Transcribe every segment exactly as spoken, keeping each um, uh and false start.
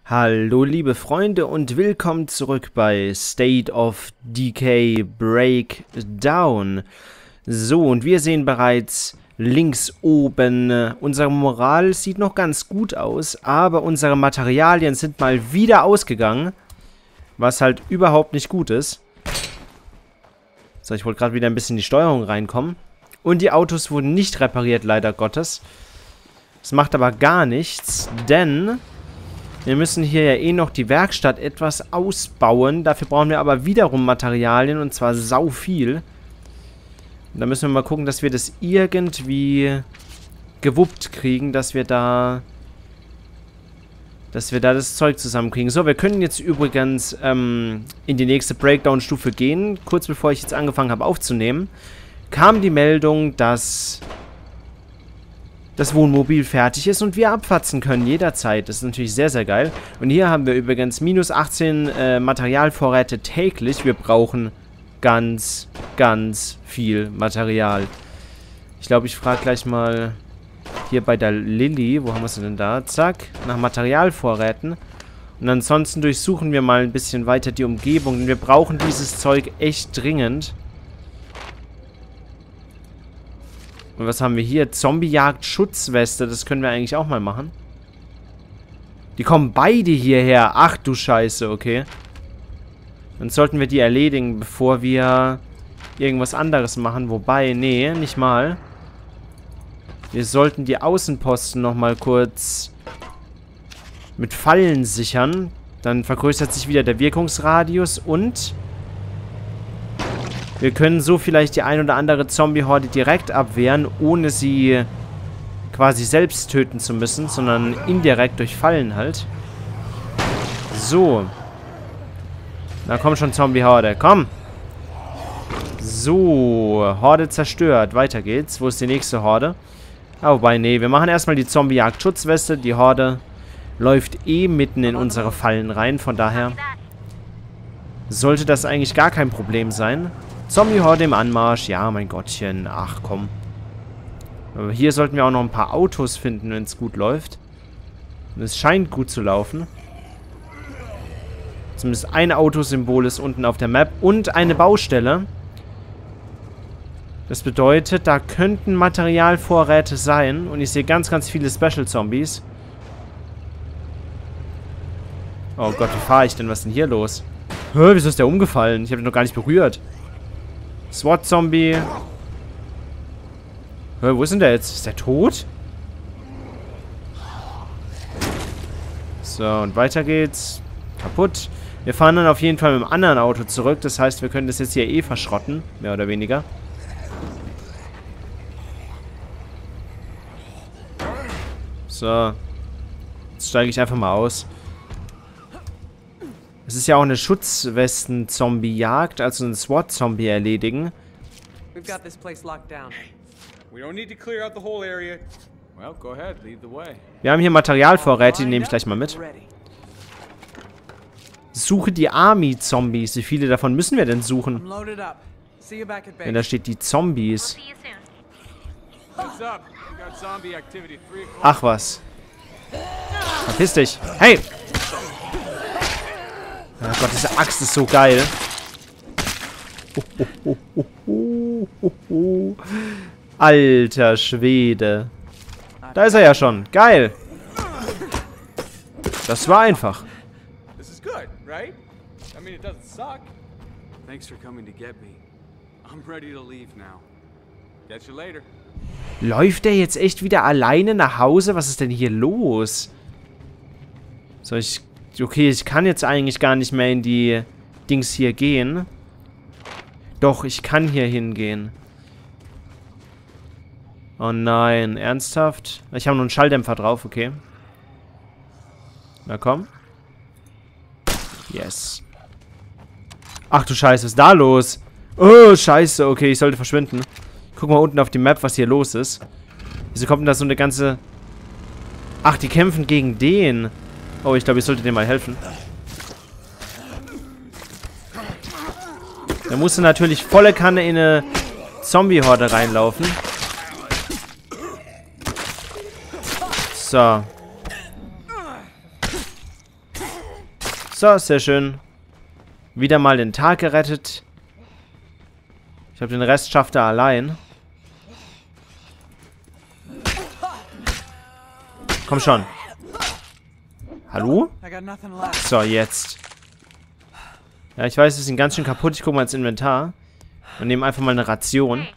Hallo liebe Freunde und willkommen zurück bei State of Decay Breakdown. So, und wir sehen bereits links oben, äh, unsere Moral sieht noch ganz gut aus, aber unsere Materialien sind mal wieder ausgegangen, was halt überhaupt nicht gut ist. So, ich wollte gerade wieder ein bisschen in die Steuerung reinkommen. Und die Autos wurden nicht repariert, leider Gottes. Das macht aber gar nichts, denn wir müssen hier ja eh noch die Werkstatt etwas ausbauen. Dafür brauchen wir aber wiederum Materialien, und zwar sau viel. Und da müssen wir mal gucken, dass wir das irgendwie gewuppt kriegen, dass wir da dass wir da das Zeug zusammenkriegen. So, wir können jetzt übrigens ähm, in die nächste Breakdown-Stufe gehen. Kurz bevor ich jetzt angefangen habe aufzunehmen, kam die Meldung, dass das Wohnmobil fertig ist und wir abfatzen können jederzeit. Das ist natürlich sehr, sehr geil. Und hier haben wir übrigens minus achtzehn äh, Materialvorräte täglich. Wir brauchen ganz, ganz viel Material. Ich glaube, ich frage gleich mal hier bei der Lilly. Wo haben wir sie denn da? Zack, nach Materialvorräten. Und ansonsten durchsuchen wir mal ein bisschen weiter die Umgebung. Denn wir brauchen dieses Zeug echt dringend. Und was haben wir hier? Zombie-Jagd-Schutzweste. Das können wir eigentlich auch mal machen. Die kommen beide hierher. Ach du Scheiße, okay. Dann sollten wir die erledigen, bevor wir irgendwas anderes machen. Wobei, nee, nicht mal. Wir sollten die Außenposten nochmal kurz mit Fallen sichern. Dann vergrößert sich wieder der Wirkungsradius und wir können so vielleicht die ein oder andere Zombie-Horde direkt abwehren, ohne sie quasi selbst töten zu müssen, sondern indirekt durch Fallen halt. So. Na komm schon, Zombie-Horde, komm! So, Horde zerstört. Weiter geht's. Wo ist die nächste Horde? Ah, wobei, nee, wir machen erstmal die Zombie-Jagd-Schutzweste. Die Horde läuft eh mitten in unsere Fallen rein, von daher sollte das eigentlich gar kein Problem sein. Zombie-Horde im Anmarsch. Ja, mein Gottchen. Ach, komm. Aber hier sollten wir auch noch ein paar Autos finden, wenn es gut läuft. Und es scheint gut zu laufen. Zumindest ein Autosymbol ist unten auf der Map. Und eine Baustelle. Das bedeutet, da könnten Materialvorräte sein. Und ich sehe ganz, ganz viele Special-Zombies. Oh Gott, wie fahre ich denn? Was ist denn hier los? Hä, wieso ist der umgefallen? Ich habe ihn noch gar nicht berührt. SWAT-Zombie. Hä, wo ist denn der jetzt? Ist der tot? So, und weiter geht's. Kaputt. Wir fahren dann auf jeden Fall mit dem anderen Auto zurück. Das heißt, wir können das jetzt hier eh verschrotten. Mehr oder weniger. So. Jetzt steige ich einfach mal aus. Es ist ja auch eine Schutzwesten-Zombie-Jagd, also ein SWAT-Zombie erledigen. Wir haben hier Materialvorräte, die nehme ich gleich mal mit. Suche die Army-Zombies. Wie viele davon müssen wir denn suchen? Wenn da steht die Zombies. Ach was. Verpiss dich. Hey! Oh Gott, diese Axt ist so geil. Oh, oh, oh, oh, oh, oh. Alter Schwede. Da ist er ja schon. Geil. Das war einfach. Läuft der jetzt echt wieder alleine nach Hause? Was ist denn hier los? So, ich... Okay, ich kann jetzt eigentlich gar nicht mehr in die Dings hier gehen. Doch, ich kann hier hingehen. Oh nein, ernsthaft? Ich habe nur einen Schalldämpfer drauf, okay. Na komm. Yes. Ach du Scheiße, was ist da los? Oh, Scheiße, okay, ich sollte verschwinden. Guck mal unten auf die Map, was hier los ist. Wieso kommt denn da so eine ganze... Ach, die kämpfen gegen den. Oh, ich glaube, ich sollte dem mal helfen. Da musst du natürlich volle Kanne in eine Zombie-Horde reinlaufen. So. So, sehr schön. Wieder mal den Tag gerettet. Ich glaube, den Rest schafft er allein. Komm schon. Hallo? So, jetzt. Ja, ich weiß, wir sind ganz schön kaputt. Ich gucke mal ins Inventar. Und nehme einfach mal eine Ration.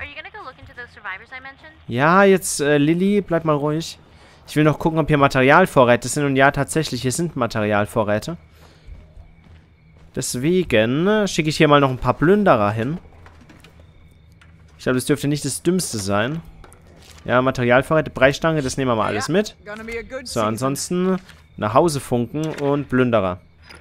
Ja, jetzt, äh, Lilly, bleib mal ruhig. Ich will noch gucken, ob hier Materialvorräte sind. Und ja, tatsächlich, hier sind Materialvorräte. Deswegen schicke ich hier mal noch ein paar Plünderer hin. Ich glaube, das dürfte nicht das Dümmste sein. Ja, Materialvorräte, Brechstange, das nehmen wir mal alles mit. So, ansonsten nach Hause funken und Plünderer.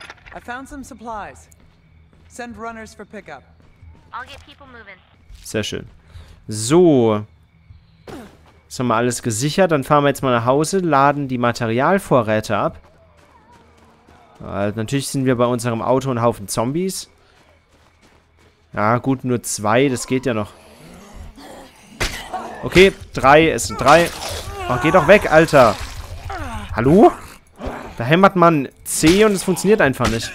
Sehr schön. So. Das haben wir alles gesichert. Dann fahren wir jetzt mal nach Hause, laden die Materialvorräte ab. Also natürlich sind wir bei unserem Auto ein Haufen Zombies. Ja, gut, nur zwei, das geht ja noch. Okay, drei, es sind drei. Oh, geh doch weg, Alter. Hallo? Da hämmert man C und es funktioniert einfach nicht.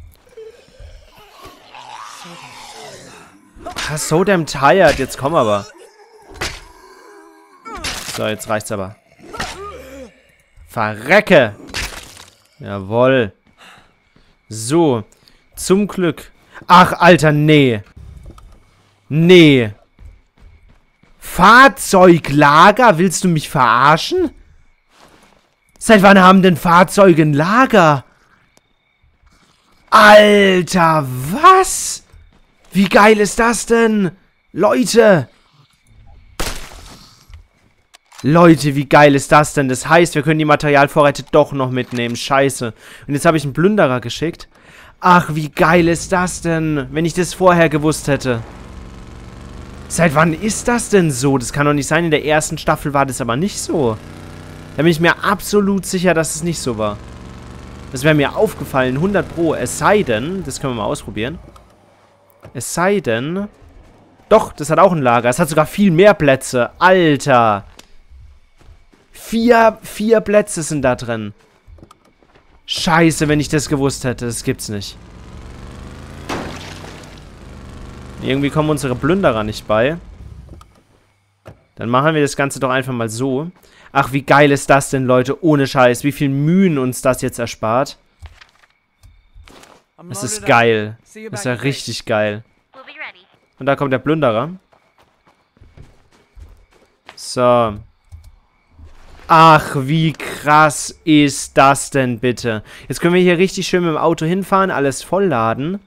Ah, so damn tired, jetzt komm aber. So, jetzt reicht's aber. Verrecke! Jawohl. So, zum Glück. Ach, Alter, nee. Nee. Fahrzeuglager? Willst du mich verarschen? Seit wann haben denn Fahrzeuge ein Lager? Alter, was? Wie geil ist das denn? Leute. Leute, wie geil ist das denn? Das heißt, wir können die Materialvorräte doch noch mitnehmen. Scheiße. Und jetzt habe ich einen Plünderer geschickt. Ach, wie geil ist das denn? Wenn ich das vorher gewusst hätte. Seit wann ist das denn so? Das kann doch nicht sein. In der ersten Staffel war das aber nicht so. Da bin ich mir absolut sicher, dass es nicht so war. Das wäre mir aufgefallen. hundert Pro. Es sei denn, das können wir mal ausprobieren. Es sei denn... Doch, das hat auch ein Lager. Es hat sogar viel mehr Plätze. Alter. Vier, vier Plätze sind da drin. Scheiße, wenn ich das gewusst hätte. Das gibt's nicht. Irgendwie kommen unsere Plünderer nicht bei. Dann machen wir das Ganze doch einfach mal so. Ach, wie geil ist das denn, Leute? Ohne Scheiß. Wie viel Mühen uns das jetzt erspart. Das ist geil. Das ist ja richtig geil. Und da kommt der Plünderer. So. Ach, wie krass ist das denn bitte? Jetzt können wir hier richtig schön mit dem Auto hinfahren, alles vollladen.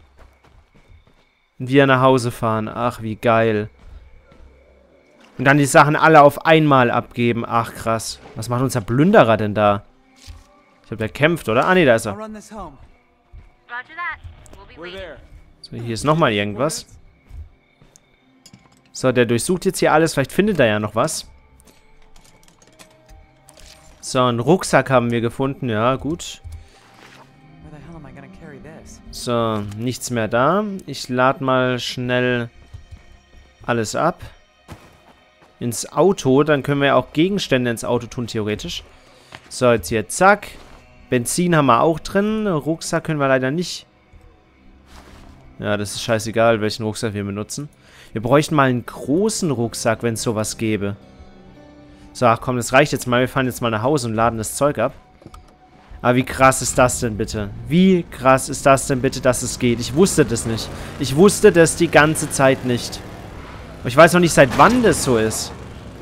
Und wieder nach Hause fahren. Ach, wie geil. Und dann die Sachen alle auf einmal abgeben. Ach, krass. Was macht unser Plünderer denn da? Ich glaube, der kämpft, oder? Ah, nee, da ist er. So, hier ist nochmal irgendwas. So, der durchsucht jetzt hier alles. Vielleicht findet er ja noch was. So, einen Rucksack haben wir gefunden. Ja, gut. So, nichts mehr da. Ich lade mal schnell alles ab. Ins Auto. Dann können wir ja auch Gegenstände ins Auto tun, theoretisch. So, jetzt hier, zack. Benzin haben wir auch drin. Rucksack können wir leider nicht. Ja, das ist scheißegal, welchen Rucksack wir benutzen. Wir bräuchten mal einen großen Rucksack, wenn es sowas gäbe. So, ach komm, das reicht jetzt mal. Wir fahren jetzt mal nach Hause und laden das Zeug ab. Aber wie krass ist das denn bitte? Wie krass ist das denn bitte, dass es geht? Ich wusste das nicht. Ich wusste das die ganze Zeit nicht. Aber ich weiß noch nicht, seit wann das so ist.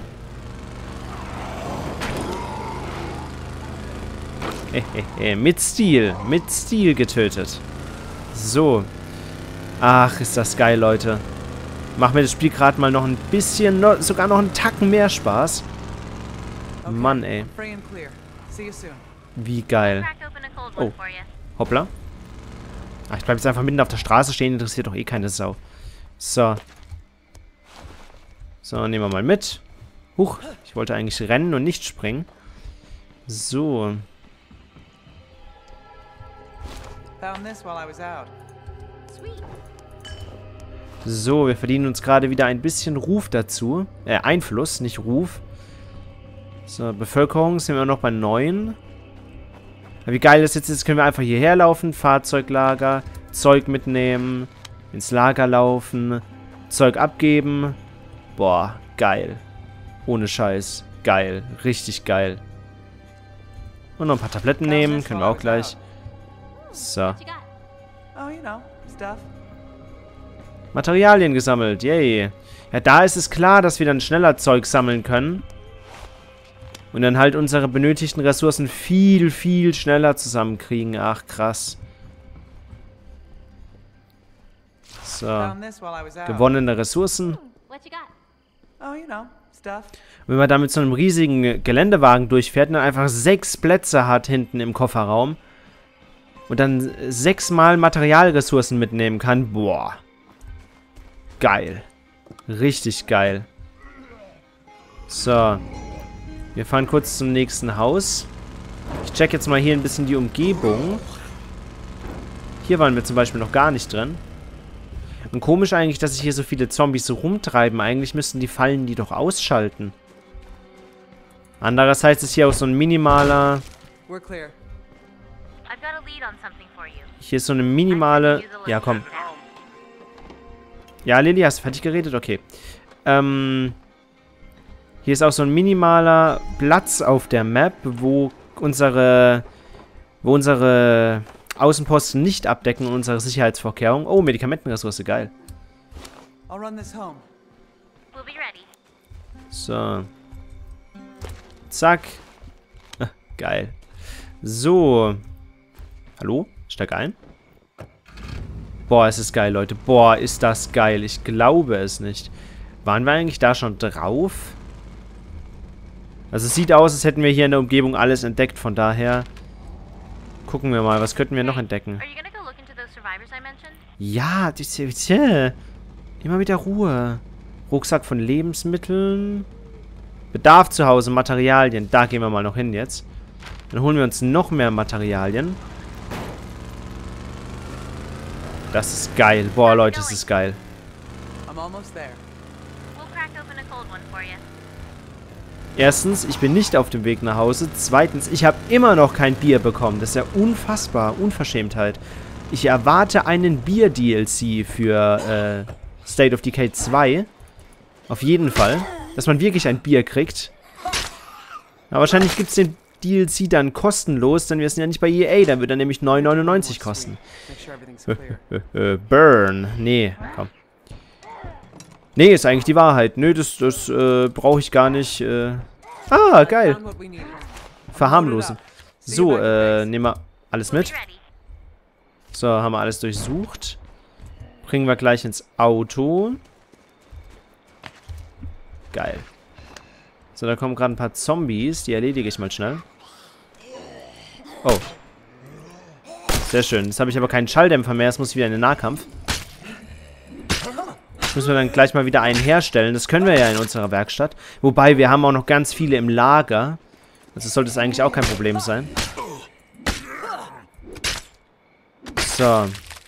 Hehehe, mit Stil. Mit Stil getötet. So. Ach, ist das geil, Leute. Macht mir das Spiel gerade mal noch ein bisschen, no, sogar noch einen Tacken mehr Spaß. Mann, ey. Wie geil. Oh, hoppla. Ach, ich bleib jetzt einfach mitten auf der Straße stehen, interessiert doch eh keine Sau. So. So, nehmen wir mal mit. Huch, ich wollte eigentlich rennen und nicht springen. So. So, wir verdienen uns gerade wieder ein bisschen Ruf dazu. Äh, Einfluss, nicht Ruf. So, Bevölkerung sind wir noch bei neun. Aber wie geil das jetzt ist, können wir einfach hierher laufen, Fahrzeuglager, Zeug mitnehmen, ins Lager laufen, Zeug abgeben. Boah, geil. Ohne Scheiß. Geil. Richtig geil. Und noch ein paar Tabletten nehmen, können wir auch gleich. So. Materialien gesammelt, yay. Ja, da ist es klar, dass wir dann schneller Zeug sammeln können. Und dann halt unsere benötigten Ressourcen viel, viel schneller zusammenkriegen. Ach, krass. So. Gewonnene Ressourcen. Wenn man da mit so einem riesigen Geländewagen durchfährt und dann einfach sechs Plätze hat hinten im Kofferraum und dann sechsmal Materialressourcen mitnehmen kann, boah. Geil. Richtig geil. So. Wir fahren kurz zum nächsten Haus. Ich check jetzt mal hier ein bisschen die Umgebung. Hier waren wir zum Beispiel noch gar nicht drin. Und komisch eigentlich, dass sich hier so viele Zombies so rumtreiben. Eigentlich müssten die Fallen die doch ausschalten. Andererseits ist hier auch so ein minimaler... Hier ist so eine minimale... Ja, komm. Ja, Lilly, hast du fertig geredet? Okay. Ähm... Hier ist auch so ein minimaler Platz auf der Map, wo unsere... Wo unsere... Außenposten nicht abdecken und unsere Sicherheitsvorkehrungen. Oh, Medikamentenressource, geil. So. Zack. Geil. So. Hallo? Steig ein. Boah, es ist geil, Leute. Boah, ist das geil. Ich glaube es nicht. Waren wir eigentlich da schon drauf? Also es sieht aus, als hätten wir hier in der Umgebung alles entdeckt. Von daher... Gucken wir mal, was könnten wir noch entdecken? Ja, tja, immer mit der Ruhe. Rucksack von Lebensmitteln. Bedarf zu Hause, Materialien. Da gehen wir mal noch hin jetzt. Dann holen wir uns noch mehr Materialien. Das ist geil. Boah, Leute, das ist geil. Erstens, ich bin nicht auf dem Weg nach Hause. Zweitens, ich habe immer noch kein Bier bekommen. Das ist ja unfassbar. Unverschämtheit. Ich erwarte einen Bier-D L C für äh, State of Decay zwei. Auf jeden Fall. Dass man wirklich ein Bier kriegt. Aber wahrscheinlich gibt es den D L C dann kostenlos, denn wir sind ja nicht bei E A. Dann wird er nämlich neun neunundneunzig kosten. Burn. Nee, komm. Nee, ist eigentlich die Wahrheit. Nö, das, das äh, brauche ich gar nicht. Äh. Ah, geil. Verharmlosen. So, äh, nehmen wir alles mit. So, haben wir alles durchsucht. Bringen wir gleich ins Auto. Geil. So, da kommen gerade ein paar Zombies. Die erledige ich mal schnell. Oh. Sehr schön. Jetzt habe ich aber keinen Schalldämpfer mehr. Es muss wieder in den Nahkampf. Müssen wir dann gleich mal wieder einen herstellen. Das können wir ja in unserer Werkstatt. Wobei, wir haben auch noch ganz viele im Lager. Also sollte es eigentlich auch kein Problem sein. So.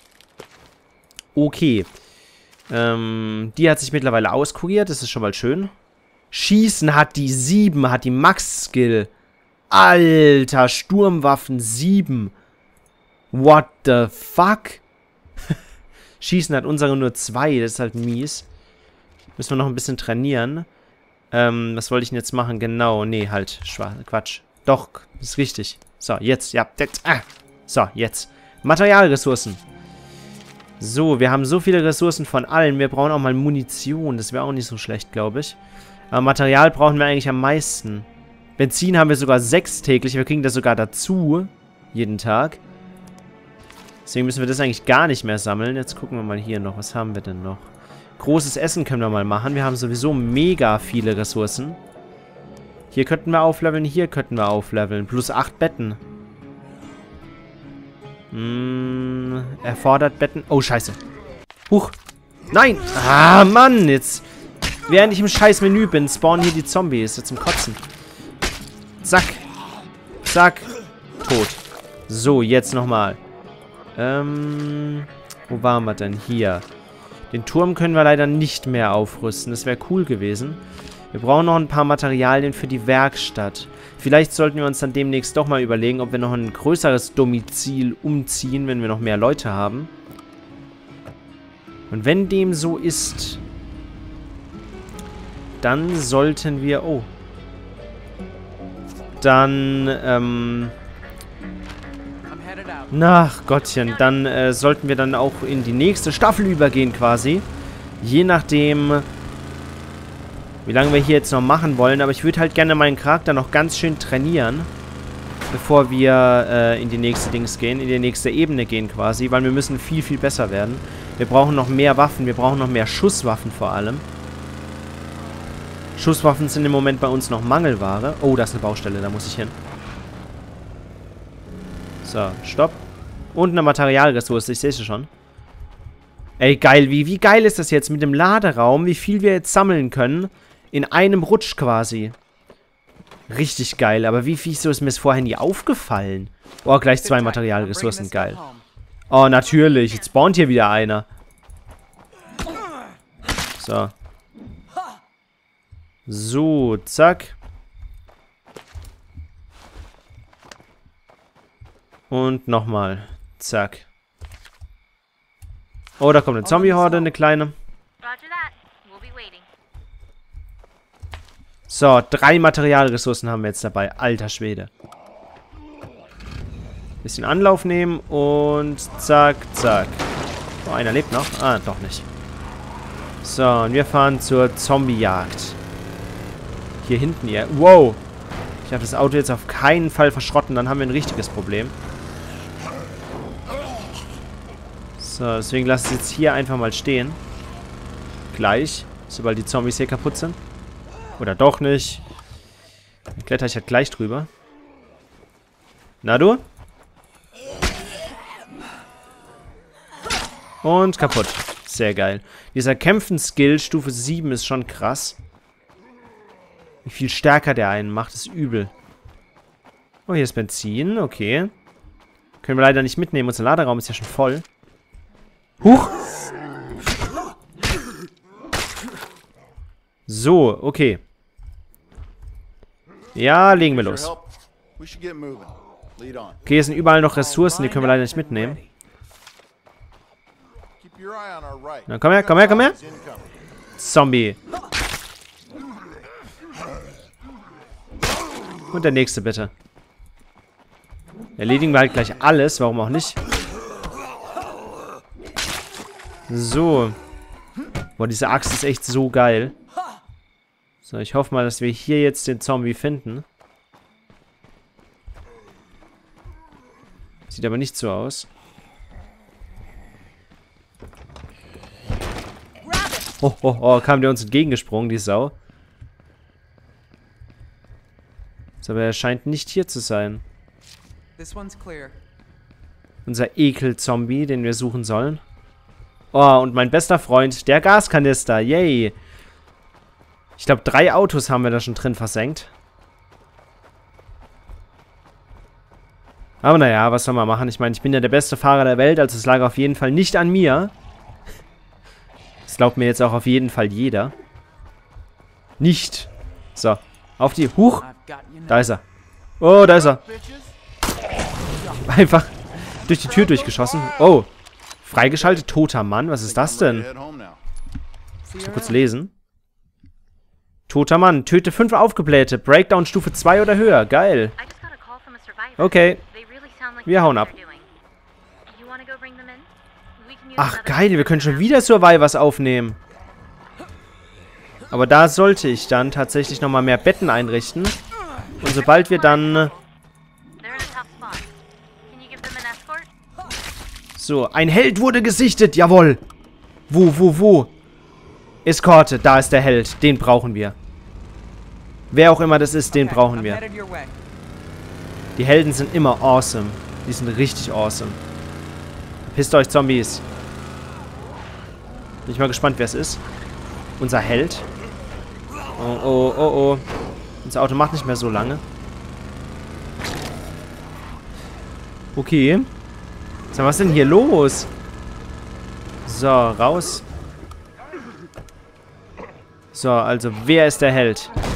Okay. Ähm, die hat sich mittlerweile auskuriert. Das ist schon mal schön. Schießen hat die sieben. Hat die Max-Skill. Alter, Sturmwaffen sieben. What the fuck? Schießen hat unsere nur zwei, das ist halt mies. Müssen wir noch ein bisschen trainieren. Ähm, was wollte ich denn jetzt machen? Genau, nee, halt, Schwa Quatsch. Doch, ist richtig. So, jetzt, ja, jetzt, ah. So, jetzt. Materialressourcen. So, wir haben so viele Ressourcen von allen. Wir brauchen auch mal Munition, das wäre auch nicht so schlecht, glaube ich. Aber Material brauchen wir eigentlich am meisten. Benzin haben wir sogar sechs täglich, wir kriegen das sogar dazu. Jeden Tag. Deswegen müssen wir das eigentlich gar nicht mehr sammeln. Jetzt gucken wir mal hier noch. Was haben wir denn noch? Großes Essen können wir mal machen. Wir haben sowieso mega viele Ressourcen. Hier könnten wir aufleveln. Hier könnten wir aufleveln. Plus acht Betten. Hm, erfordert Betten. Oh, scheiße. Huch. Nein. Ah, Mann. Jetzt, während ich im scheiß Menü bin, spawnen hier die Zombies. Jetzt zum Kotzen. Zack. Zack. Tot. So, jetzt nochmal. Ähm, wo waren wir denn? Hier. Den Turm können wir leider nicht mehr aufrüsten. Das wäre cool gewesen. Wir brauchen noch ein paar Materialien für die Werkstatt. Vielleicht sollten wir uns dann demnächst doch mal überlegen, ob wir noch ein größeres Domizil umziehen, wenn wir noch mehr Leute haben. Und wenn dem so ist, dann sollten wir... Oh. Dann, ähm... Na, Gottchen, dann äh, sollten wir dann auch in die nächste Staffel übergehen quasi. Je nachdem... wie lange wir hier jetzt noch machen wollen. Aber ich würde halt gerne meinen Charakter noch ganz schön trainieren. Bevor wir äh, in die nächste Dings gehen. In die nächste Ebene gehen quasi. Weil wir müssen viel, viel besser werden. Wir brauchen noch mehr Waffen. Wir brauchen noch mehr Schusswaffen vor allem. Schusswaffen sind im Moment bei uns noch Mangelware. Oh, da ist eine Baustelle. Da muss ich hin. So, stopp. Und eine Materialressource. Ich sehe es schon. Ey, geil. Wie, wie geil ist das jetzt mit dem Laderaum? Wie viel wir jetzt sammeln können. In einem Rutsch quasi. Richtig geil. Aber wie viel so ist mir es vorher nie aufgefallen? Oh, gleich zwei Materialressourcen. Geil. Oh, natürlich. Jetzt spawnt hier wieder einer. So. So, zack. Und nochmal. Zack. Oh, da kommt eine Zombie-Horde, eine kleine. So, drei Materialressourcen haben wir jetzt dabei. Alter Schwede. Bisschen Anlauf nehmen und zack, zack. Oh, einer lebt noch. Ah, doch nicht. So, und wir fahren zur Zombie-Jagd. Hier hinten, ja. Wow. Ich darf das Auto jetzt auf keinen Fall verschrotten, dann haben wir ein richtiges Problem. So, deswegen lasse ich es jetzt hier einfach mal stehen. Gleich, sobald die Zombies hier kaputt sind. Oder doch nicht. Dann kletter ich halt gleich drüber. Na du? Und kaputt. Sehr geil. Dieser Kämpfen-Skill Stufe sieben ist schon krass. Wie viel stärker der einen macht, ist übel. Oh, hier ist Benzin. Okay. Können wir leider nicht mitnehmen. Unser Laderaum ist ja schon voll. Huch! So, okay. Ja, legen wir los. Okay, hier sind überall noch Ressourcen, die können wir leider nicht mitnehmen. Na, komm her, komm her, komm her. Zombie. Und der nächste, bitte. Erledigen wir halt gleich alles, warum auch nicht. So. Boah, diese Axt ist echt so geil. So, ich hoffe mal, dass wir hier jetzt den Zombie finden. Sieht aber nicht so aus. Oh, oh, oh, kam der uns entgegengesprungen, die Sau. So, aber er scheint nicht hier zu sein. Unser Ekel-Zombie, den wir suchen sollen. Oh, und mein bester Freund, der Gaskanister. Yay. Ich glaube, drei Autos haben wir da schon drin versenkt. Aber naja, was soll man machen? Ich meine, ich bin ja der beste Fahrer der Welt, also es lag auf jeden Fall nicht an mir. Das glaubt mir jetzt auch auf jeden Fall jeder. Nicht. So, auf die... Huch! Da ist er. Oh, da ist er. Einfach durch die Tür durchgeschossen. Oh. Freigeschaltet, toter Mann. Was ist das denn? Mal kurz lesen. Toter Mann. Töte fünf Aufgeblähte. Breakdown Stufe zwei oder höher. Geil. Okay. Wir hauen ab. Ach, geil. Wir können schon wieder Survivors aufnehmen. Aber da sollte ich dann tatsächlich nochmal mehr Betten einrichten. Und sobald wir dann... So, ein Held wurde gesichtet. Jawohl. Wo, wo, wo? Eskorte. Da ist der Held. Den brauchen wir. Wer auch immer das ist, den brauchen wir. Die Helden sind immer awesome. Die sind richtig awesome. Pisst euch, Zombies. Bin ich mal gespannt, wer es ist. Unser Held. Oh, oh, oh, oh. Unser Auto macht nicht mehr so lange. Okay. So, was ist denn hier los? So, raus. So, also wer ist der Held?